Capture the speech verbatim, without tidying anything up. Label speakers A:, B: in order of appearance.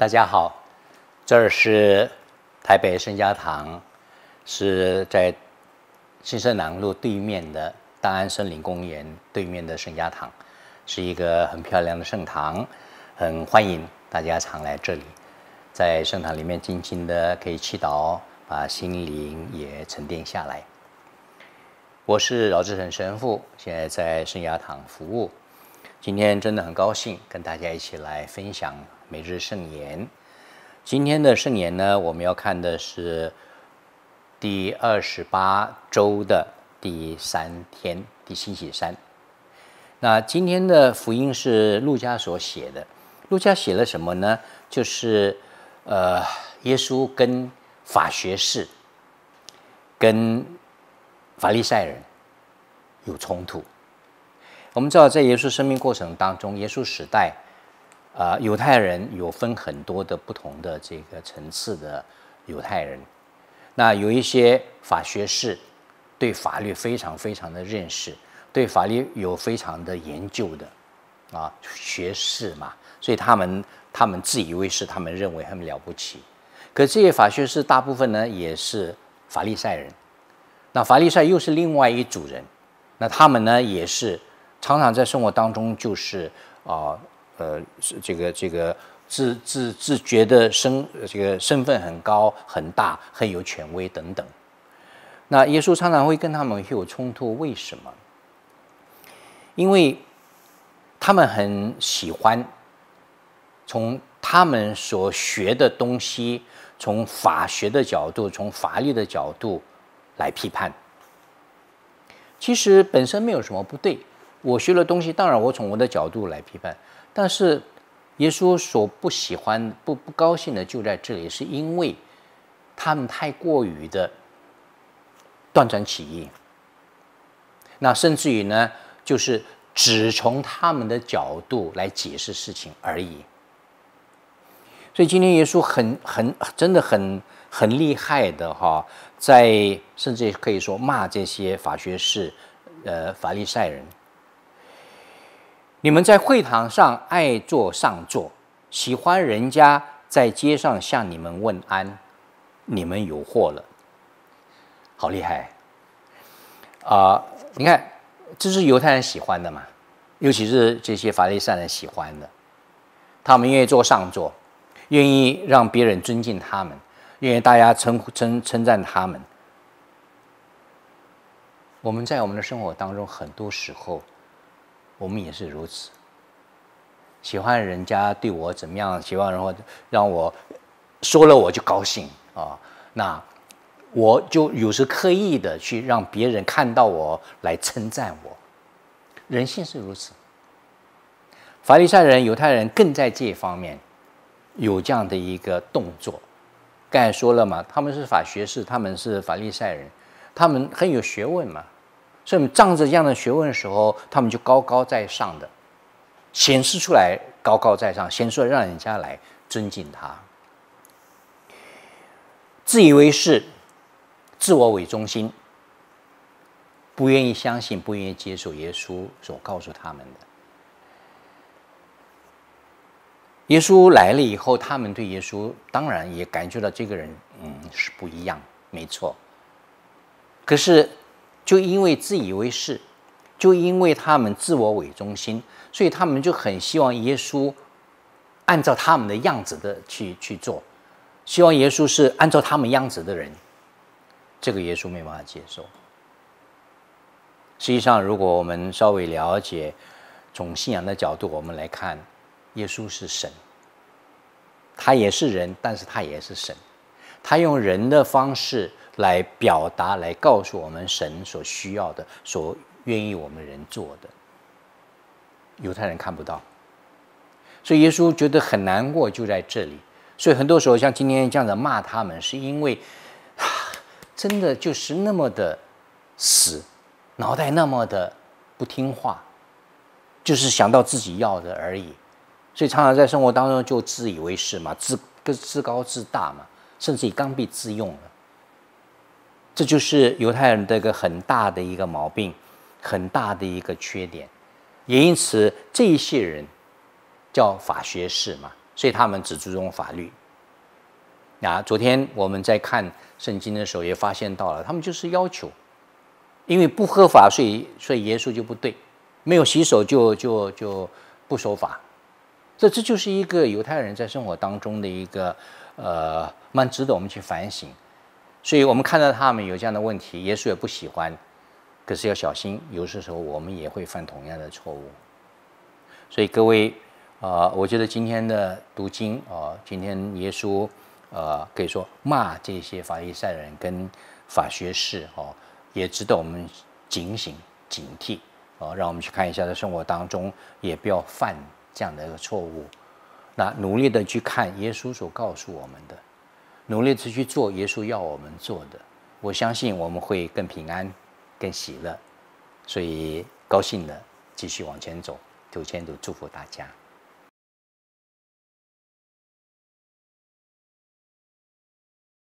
A: 大家好，这儿是台北圣家堂，是在新生南路对面的大安森林公园对面的圣家堂，是一个很漂亮的圣堂，很欢迎大家常来这里，在圣堂里面静静的可以祈祷，把心灵也沉淀下来。我是饶志成神父，现在在圣家堂服务。今天真的很高兴跟大家一起来分享每日圣言。今天的圣言呢，我们要看的是第二十八周的第三天，第星期三。那今天的福音是路加所写的。路加写了什么呢？就是呃，耶稣跟法学士、跟法利赛人有冲突。我们知道，在耶稣生命过程当中，耶稣时代，啊、呃，犹太人有分很多的不同的这个层次的犹太人。那有一些法学士对法律非常非常的认识，对法律有非常的研究的啊学士嘛，所以他们他们自以为是，他们认为他们了不起。可这些法学士大部分呢也是法利赛人，那法利赛又是另外一组人，那他们呢也是。常常在生活当中，就是啊呃这个这个自自自觉的身这个身份很高很大很有权威等等。那耶稣常常会跟他们有冲突，为什么？因为他们很喜欢从他们所学的东西，从法学的角度，从法律的角度来批判。其实本身没有什么不对。我学了东西，当然我从我的角度来批判，但是耶稣所不喜欢、不不高兴的就在这里，是因为他们太过于的断章取义，那甚至于呢，就是只从他们的角度来解释事情而已。所以今天耶稣很很真的很很厉害的哈，在甚至可以说骂这些法学士、呃法利赛人。你们在会堂上爱坐上座，喜欢人家在街上向你们问安，你们有祸了。好厉害啊、呃！你看，这是犹太人喜欢的嘛，尤其是这些法利赛人喜欢的。他们愿意坐上座，愿意让别人尊敬他们，愿意大家称称称赞他们。我们在我们的生活当中，很多时候。我们也是如此，喜欢人家对我怎么样，喜欢然后让我说了我就高兴啊，那我就有时刻意的去让别人看到我来称赞我，人性是如此。法利赛人、犹太人更在这一方面有这样的一个动作。刚才说了嘛，他们是法学士，他们是法利赛人，他们很有学问嘛。所以，仗着这样的学问的时候，他们就高高在上的，显示出来高高在上，显示出来让人家来尊敬他。自以为是，自我为中心，不愿意相信，不愿意接受耶稣所告诉他们的。耶稣来了以后，他们对耶稣当然也感觉到这个人，嗯，是不一样，没错。可是。就因为自以为是，就因为他们自我为中心，所以他们就很希望耶稣按照他们的样子的去去做，希望耶稣是按照他们样子的人。这个耶稣没办法接受。实际上，如果我们稍微了解，从信仰的角度我们来看，耶稣是神，他也是人，但是他也是神，他用人的方式。来表达，来告诉我们神所需要的，所愿意我们人做的。犹太人看不到，所以耶稣觉得很难过，就在这里。所以很多时候像今天这样子骂他们，是因为真的就是那么的死，脑袋那么的不听话，就是想到自己要的而已。所以常常在生活当中就自以为是嘛，自自高自大嘛，甚至以刚愎自用了。这就是犹太人的一个很大的一个毛病，很大的一个缺点，也因此这一些人叫法学士嘛， 所以他们只注重法律。啊，昨天我们在看圣经的时候也发现到了，他们就是要求，因为不合法，所以所以耶稣就不对，没有洗手就就就不守法。这这就是一个犹太人在生活当中的一个呃，蛮值得我们去反省。所以我们看到他们有这样的问题，耶稣也不喜欢，可是要小心，有些时候我们也会犯同样的错误。所以各位，呃，我觉得今天的读经啊、呃，今天耶稣呃可以说骂这些法利赛人跟法学士哦，也值得我们警醒警惕哦，让我们去看一下在生活当中也不要犯这样的一个错误。那努力的去看耶稣所告诉我们的，努力的去做耶稣要我们做的，我相信我们会更平安、更喜乐。所以高兴的继续往前走，求天主祝福大家。